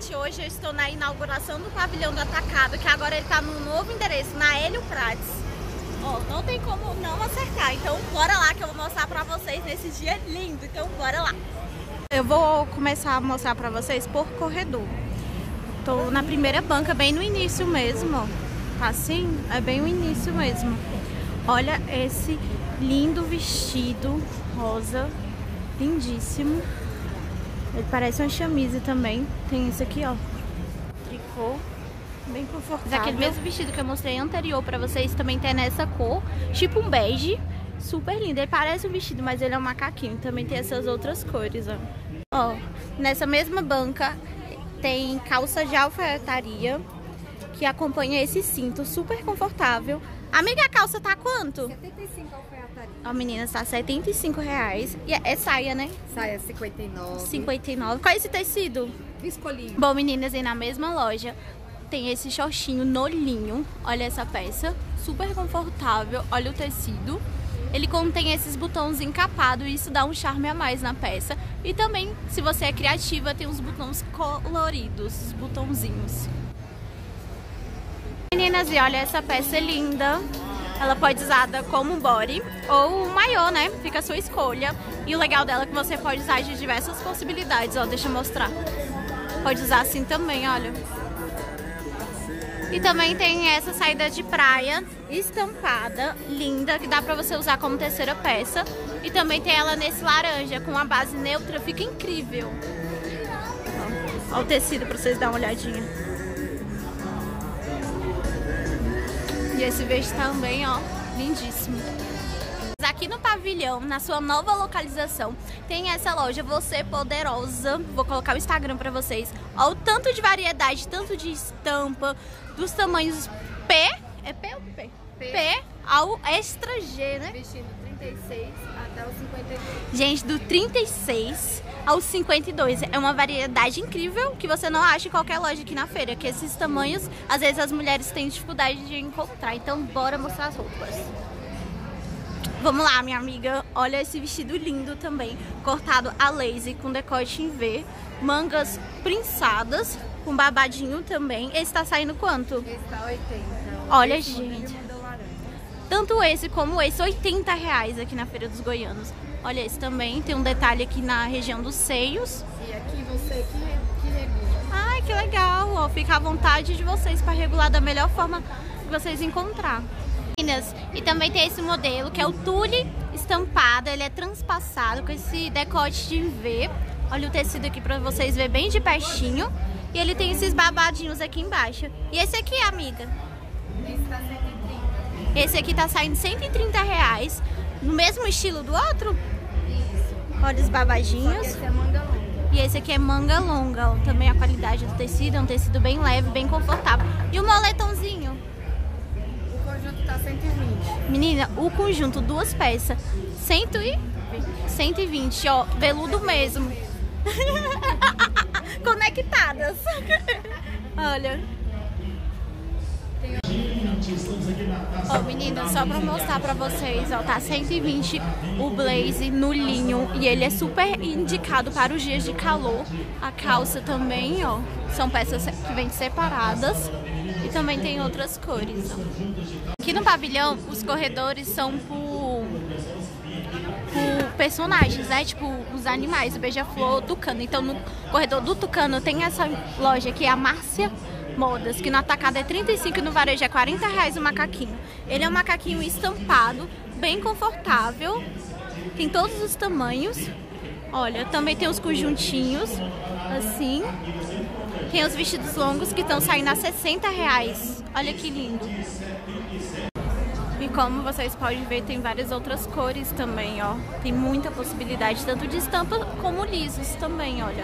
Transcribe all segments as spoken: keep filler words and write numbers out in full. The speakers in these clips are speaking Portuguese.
gente, hoje eu estou na inauguração do pavilhão do Atacado, que agora ele tá no novo endereço, na Hélio Prates. Ó, não tem como não acertar, então bora lá que eu vou mostrar pra vocês nesse dia lindo, então bora lá. Eu vou começar a mostrar pra vocês por corredor. Tô na primeira banca, bem no início mesmo, ó. Assim, é bem o início mesmo. Olha esse lindo vestido rosa, lindíssimo. Ele parece uma chamise também. Tem esse aqui, ó, tricô, bem confortável. Aquele mesmo vestido que eu mostrei anterior pra vocês também tem nessa cor, tipo um bege, super lindo. Ele parece um vestido, mas ele é um macaquinho. Também tem essas outras cores, ó. Ó, nessa mesma banca tem calça de alfaiataria que acompanha esse cinto, super confortável. Amiga, a calça tá quanto? setenta e cinco alfaiataria. Ó, meninas, tá setenta e cinco reais. E é, é saia, né? Saia cinquenta e nove. cinquenta e nove. Qual é esse tecido? Viscolinho. Bom, meninas, e na mesma loja tem esse shortinho no linho. Olha essa peça, super confortável. Olha o tecido. Ele contém esses botões encapados e isso dá um charme a mais na peça. E também, se você é criativa, tem uns botões coloridos, os botãozinhos. Meninas, e olha essa peça linda. Ela pode ser usada como body ou maiô, né? Fica a sua escolha. E o legal dela é que você pode usar de diversas possibilidades. Ó, deixa eu mostrar. Pode usar assim também, olha. E também tem essa saída de praia estampada, linda, que dá pra você usar como terceira peça. E também tem ela nesse laranja, com a base neutra, fica incrível. Ó, ó o tecido pra vocês darem uma olhadinha. E esse vestido também, ó, lindíssimo. Aqui no pavilhão, na sua nova localização, tem essa loja Você Poderosa. Vou colocar o Instagram pra vocês. Ó, o tanto de variedade, tanto de estampa, dos tamanhos P, é P ou P? P, P ao extra G, né? Vestido trinta e seis até o cinquenta e dois. Gente, do trinta e seis ao cinquenta e dois. É uma variedade incrível que você não acha em qualquer loja aqui na feira. Que esses tamanhos, às vezes as mulheres têm dificuldade de encontrar. Então, bora mostrar as roupas. Vamos lá, minha amiga. Olha esse vestido lindo também. Cortado a lace com decote em V. Mangas prinçadas com babadinho também. Esse tá saindo quanto? Esse tá oitenta. Olha, esse gente. laranja. Tanto esse como esse, oitenta reais aqui na Feira dos Goianos. Olha esse também. Tem um detalhe aqui na região dos seios. E aqui você que, que regula. Ai, que legal. Ó, fica à vontade de vocês para regular da melhor forma que vocês encontrar. E também tem esse modelo que é o tule estampado, ele é transpassado com esse decote de V. Olha o tecido aqui para vocês verem bem de pertinho. E ele tem esses babadinhos aqui embaixo. E esse aqui, amiga? Esse tá cento e trinta. Esse aqui tá saindo cento e trinta reais. No mesmo estilo do outro? Isso. Olha os babadinhos. Só que esse é manga longa. E esse aqui é manga longa. Ó. Também a qualidade do tecido é um tecido bem leve, bem confortável. E o moletomzinho? O conjunto tá cento e vinte. Menina, o conjunto, duas peças, cento e vinte, ó, veludo mesmo. Conectadas. Olha. Ó, meninas, só pra mostrar pra vocês, ó, tá cento e vinte o blaze no linho e ele é super indicado para os dias de calor. A calça também, ó, são peças que vêm separadas e também tem outras cores, ó. Aqui no pavilhão, os corredores são por, por personagens, né? Tipo, os animais, o beija-flor, o tucano. Então, no corredor do tucano tem essa loja aqui, a Márcia Modas, que no atacado é trinta e cinco e no varejo é quarenta reais o macaquinho. Ele é um macaquinho estampado, bem confortável, tem todos os tamanhos. Olha, também tem os conjuntinhos, assim. Tem os vestidos longos que estão saindo a sessenta reais. Olha que lindo. E como vocês podem ver, tem várias outras cores também, ó. Tem muita possibilidade, tanto de estampa como lisos também, olha.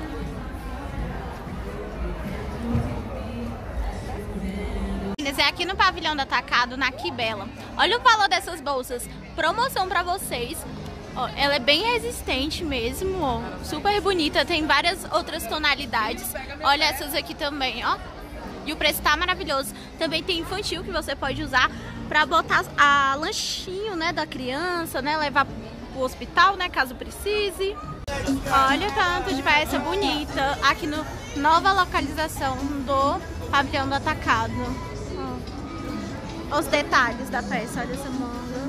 É aqui no pavilhão do Atacado, na Quibela. Olha o valor dessas bolsas. Promoção pra vocês. Ó, ela é bem resistente mesmo, ó. Super bonita. Tem várias outras tonalidades. Olha essas aqui também, ó. E o preço tá maravilhoso. Também tem infantil que você pode usar pra botar a lanchinho, né, da criança, né? Levar pro hospital, né, caso precise. Olha o tanto de peça bonita aqui no nova localização do pavilhão do atacado. Ó, os detalhes da peça, olha essa manga.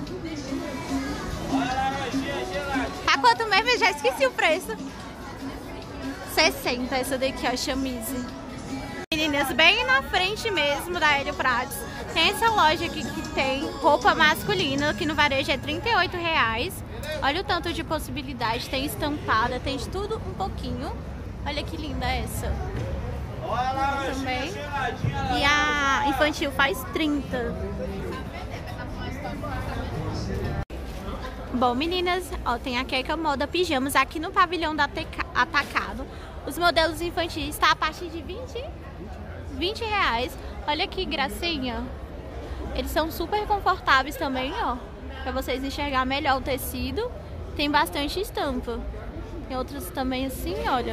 Tá quanto mesmo? Eu já esqueci o preço. sessenta essa daqui, ó, chamise. Meninas, bem na frente mesmo da Hélio Prates, tem essa loja aqui que tem roupa masculina, que no varejo é trinta e oito reais. Olha o tanto de possibilidade, tem estampada, tem de tudo um pouquinho. Olha que linda essa. Também. E a infantil faz trinta. Bom, meninas, ó, tem a Keka Moda Pijamas aqui no pavilhão da Atacado. Os modelos infantis tá a partir de vinte, vinte reais. Olha que gracinha. Eles são super confortáveis também, ó. Pra vocês enxergar melhor o tecido. Tem bastante estampa. Tem outros também assim, olha.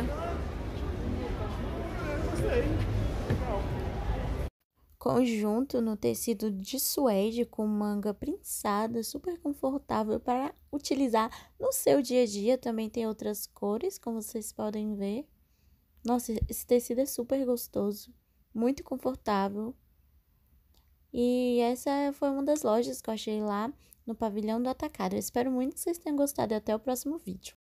Conjunto no tecido de suede com manga prensada, super confortável para utilizar no seu dia a dia. Também tem outras cores, como vocês podem ver. Nossa, esse tecido é super gostoso, muito confortável. E essa foi uma das lojas que eu achei lá no pavilhão do Atacado. Eu espero muito que vocês tenham gostado e até o próximo vídeo.